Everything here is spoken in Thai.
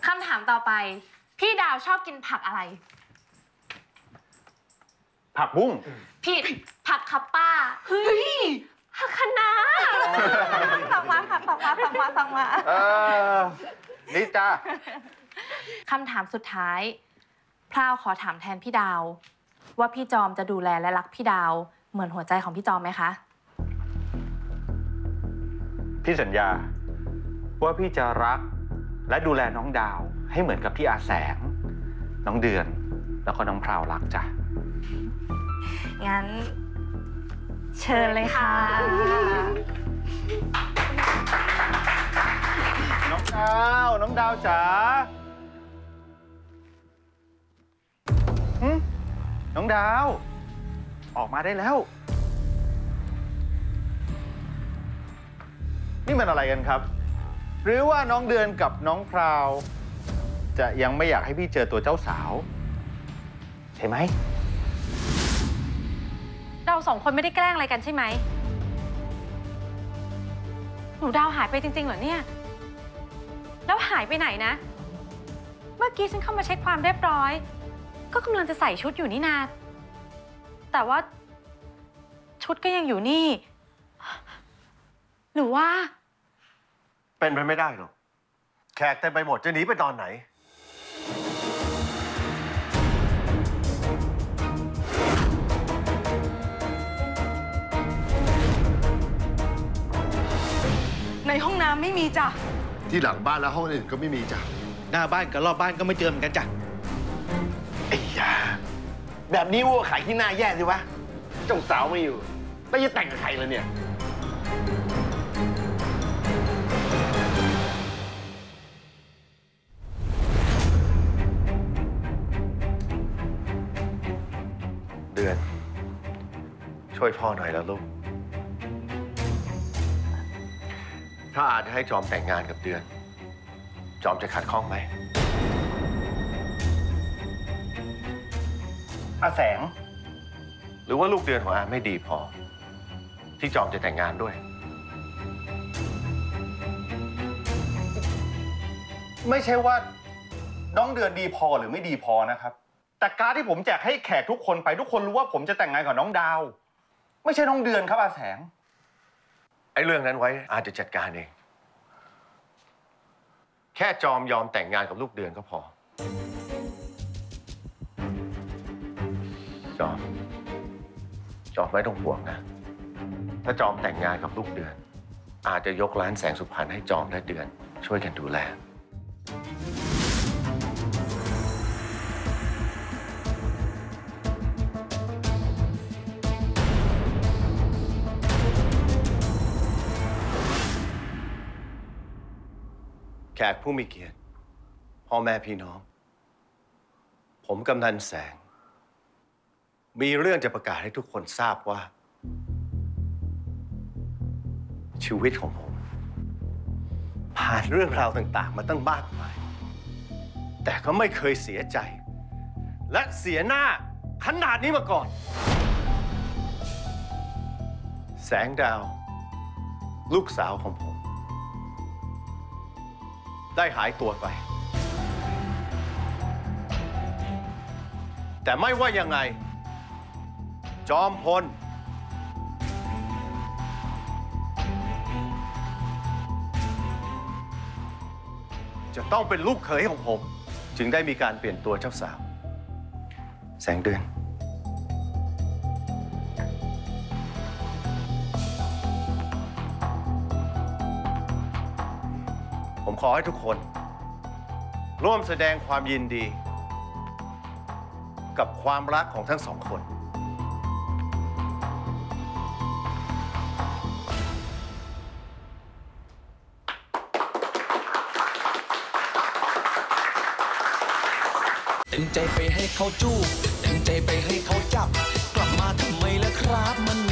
คำถามต่อไปพี่ดาวชอบกินผักอะไรผักบุ้งผิดผักคับป้าเฮ้ยผักคะน้าฟังมาค่ะฟังมานี่จ้าคำถามสุดท้ายพราวขอถามแทนพี่ดาวว่าพี่จอมจะดูแลและรักพี่ดาวเหมือนหัวใจของพี่จอมไหมคะพี่สัญญาว่าพี่จะรักและดูแลน้องดาวให้เหมือนกับที่อาแสงน้องเดือนแล้วก็น้องพราวรักจ้ะงั้นเชิญเลยค่ะน้องดาวจ๋าน้องดาวออกมาได้แล้วนี่มันอะไรกันครับหรือว่าน้องเดือนกับน้องพราวจะยังไม่อยากให้พี่เจอตัวเจ้าสาวใช่ไหมเราสองคนไม่ได้แกล้งอะไรกันใช่ไหมหนูดาวหายไปจริงๆเหรอเนี่ยแล้วหายไปไหนนะเมื่อกี้ฉันเข้ามาเช็คความเรียบร้อยก็กำลังจะใส่ชุดอยู่นี่นาแต่ว่าชุดก็ยังอยู่นี่หรือว่าเป็นไปไม่ได้หรอกแขกเต็มไปหมดจะหนีไปตอนไหนในห้องน้ำไม่มีจ้ะที่หลังบ้านและห้องอื่นก็ไม่มีจ้ะหน้าบ้านกับรอบบ้านก็ไม่เจอเหมือนกันจ้ะไอ้ยาแบบนี้วัวขายที่หน้าแย่สิวะเจ้าสาวไม่อยู่แล้วจะแต่งกับใครล่ะเนี่ยเดือนช่วยพ่อหน่อยแล้วลูกถ้าอาจจะให้จอมแต่งงานกับเดือนจอมจะขัดข้องไหมอาแสงหรือว่าลูกเดือนของอาไม่ดีพอที่จอมจะแต่งงานด้วยไม่ใช่ว่าน้องเดือนดีพอหรือไม่ดีพอนะครับแต่การที่ผมแจกให้แขกทุกคนไปทุกคนรู้ว่าผมจะแต่งงานกับน้องดาวไม่ใช่น้องเดือนครับอาแสงไอ้เรื่องนั้นไว้อาจจะจัดการเองแค่จอมยอมแต่งงานกับลูกเดือนก็พอจอมไม่ต้องห่วงนะถ้าจอมแต่งงานกับลูกเดือนอาจจะยกร้านแสงสุพรรณให้จอมและเดือนช่วยกันดูแลแขกผู้มีเกียรติพ่อแม่พี่น้องผมกำนันแสงมีเรื่องจะประกาศให้ทุกคนทราบว่าชีวิตของผมผ่านเรื่องราวต่างๆมาตั้งมากมายแต่ก็ไม่เคยเสียใจและเสียหน้าขนาดนี้มาก่อนแสงดาวลูกสาวของผมได้หายตัวไปแต่ไม่ว่ายังไงจอมพลจะต้องเป็นลูกเขยของผมจึงได้มีการเปลี่ยนตัวเจ้าสาวแสงเดือนผมขอให้ทุกคนร่วมแสดงความยินดีกับความรักของทั้งสองคนเต็มใจไปให้เขาจูบเต็มใจไปให้เขาจับกลับมาทำไมล่ะครับมัน